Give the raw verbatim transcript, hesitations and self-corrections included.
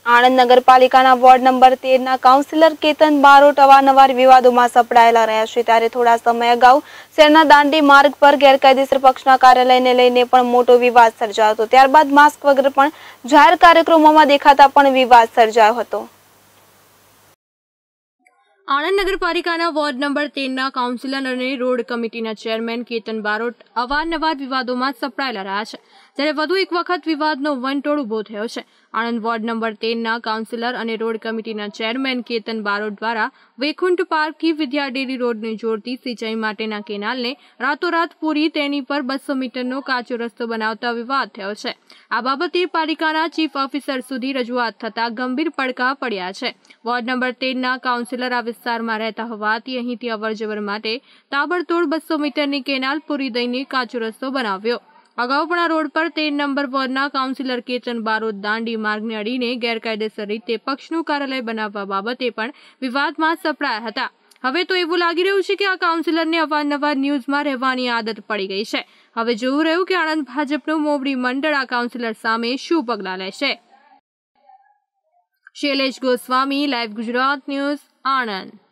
આણંદ નગરપાલિકાના ward number તેર ના કાઉન્સિલર કેતન બારોટ અવારનવાર વિવાદોમાં સપડાયેલા રહ્યા છે ત્યારે થોડા સમય અગાઉ શહેરના દાંડી માર્ગ પર ગેરકાયદેસર પક્ષના કાર્યાલયને લઈને પણ મોટો વિવાદ સર્જાયો હતો। ત્યારબાદ માસ્ક વગર પણ જાહેર કાર્યક્રમોમાં દેખાતા પણ વિવાદ સર્જાયો હતો। આણંદ નગરપાલિકાના વોર્ડ નંબર તેર ના કાઉન્સિલર અને રોડ કમિટીના ચેરમેન કેતન બારોટ અવારનવાર વિવાદોમાં સપડાયેલા રહ્યા છે જ્યારે વધુ એક વખત વિવાદનો વંટોળ ઉભો થયો છે। આણંદ વોર્ડ નંબર તેર ના કાઉન્સિલર અને રોડ કમિટીના ચેરમેન કેતન બારોટ દ્વારા વૈકુંઠ પાર્કથી વિદ્યા ડેરી રોડને જોડતી સિંચાઈ માટેના કેનાલને રાતોરાત પૂરી તેની પર બસો મીટરનો કાચો રસ્તો બનાવતા વિવાદ થયો છે। આ બાબતે પાલિકાના ચીફ ઓફિસર સુધી રજૂઆત થતા ગંભીર પડઘા પડ્યા છે। વોર્ડ નંબર તેર ના કાઉન્સિલર આ વિસ્તારમાં રહેતા હોવાથી અહીંથી અવરજવર માટે તાબડતોડ બસો મીટરની કેનાલ પૂરી દઈને કાચો રસ્તો બનાવ્યો। અગાઉ પણ આ રોડ પર તેર નંબર વોર્ડના કાઉન્સિલર કેતન બારોટ દાંડી માર્ગને અડીને ગેરકાયદેસર રીતે પક્ષનું કાર્યાલય બનાવવા બાબતે પણ વિવાદમાં સપડાયા હતા। હવે તો એવું લાગી રહ્યું છે કે આ કાઉન્સિલરને અવારનવાર ન્યૂઝમાં રહેવાની આદત પડી ગઈ છે। હવે જોવું રહ્યું કે આણંદ ભાજપનું મોવડી મંડળ આ કાઉન્સિલર સામે શું પગલાં લેશે। Shailesh Goswami, live Gujarat news, Anand.